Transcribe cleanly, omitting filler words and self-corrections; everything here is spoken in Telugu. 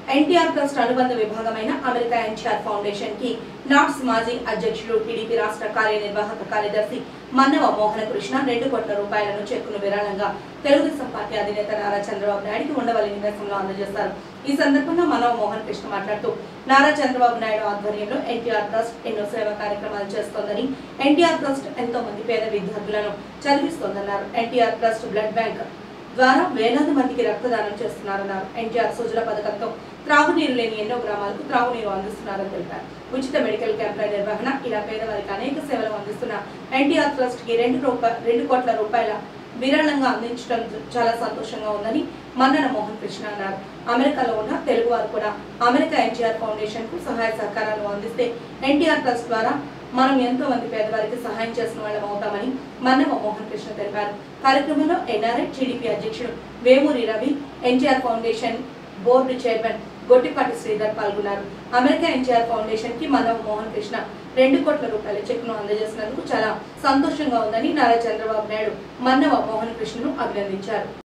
ఎన్టీఆర్ ట్రస్ట్ అనుబంధ విభాగమైన అమెరికా ఎన్టీఆర్ ఫౌండేషన్ కి నాట్స్ మాజీ అధ్యక్షులు టీడీపీ రాష్ట్ర కార్యనిర్వాహక కార్యదర్శి మన్నవ మోహన కృష్ణ 2 కోట్ల రూపాయలను చెక్కును విరాళంగా తెలుగుదేశం పార్టీ అధినేత నారా చంద్రబాబు నాయుడుకి ఉండవల్లి నివాసంలో అందజేశారు. ఈ సందర్భంగా మన్నవ మోహన కృష్ణ మాట్లాడుతూ నారా చంద్రబాబు నాయుడు ఆధ్వర్యంలో ఎన్టీఆర్ ట్రస్ట్ ఎన్నో సేవా కార్యక్రమాలు చేస్తోందని, ఎన్టీఆర్ ట్రస్ట్ ఎంతో మంది పేద విద్యార్థులను చదివిస్తోందన్నారు. ఎన్టీఆర్ ట్రస్ట్ బ్లడ్ బ్యాంక్ ద్వారా వేలాది మందికి రక్తదానం చేస్తున్నారన్నారు. ఎన్టీఆర్ సుజల పథకంతో త్రాగునీరు లేని ఎన్నో గ్రామాలకు త్రాగునీరు అందిస్తున్నారని తెలిపారు. ఉచిత మెడికల్ క్యాంపుల నిర్వహణ, ఇలా పేదవారికి అనేక సేవలు అందిస్తున్న ఎన్టీఆర్ ట్రస్ట్ కి 2 కోట్ల రూపాయల విరాళంగా అందించడం చాలా సంతోషంగా ఉందని మన్నన మోహన్ కృష్ణ అన్నారు. అమెరికాలో ఉన్న తెలుగు వారు కూడా అమెరికా ఎన్టీఆర్ ఫౌండేషన్ కు సహాయ సహకారాలు అందిస్తే ఎన్టీఆర్ ట్రస్ట్ ద్వారా మనం ఎంతో మంది పేదవారికి సహాయం చేసిన వాళ్ళం అవుతామని మన్నవ మోహన్ కృష్ణ తెలిపారు. కార్యక్రమంలో ఎన్ఆర్ఐ టీడీపీ అధ్యక్షుడు Vemuri Ravi, NTR foundation board chairman Gottipati Sridhar పాల్గొన్నారు. అమెరికా ఎన్టీఆర్ ఫౌండేషన్ కి మన్నవ మోహన్ కృష్ణ 2 కోట్ల రూపాయల చెక్ను అందజేసినందుకు చాలా సంతోషంగా ఉందని నారా చంద్రబాబు నాయుడు మన్నవ మోహన్ కృష్ణను అభినందించారు.